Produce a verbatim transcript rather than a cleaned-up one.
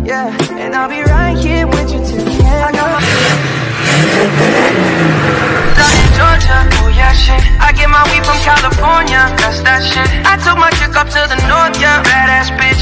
yeah. And I'll be right here with you till the end. I got my down in Georgia, oh yeah shit. I get my weed from California, that's that shit. I took my chick up to the north, yeah. Badass bitch,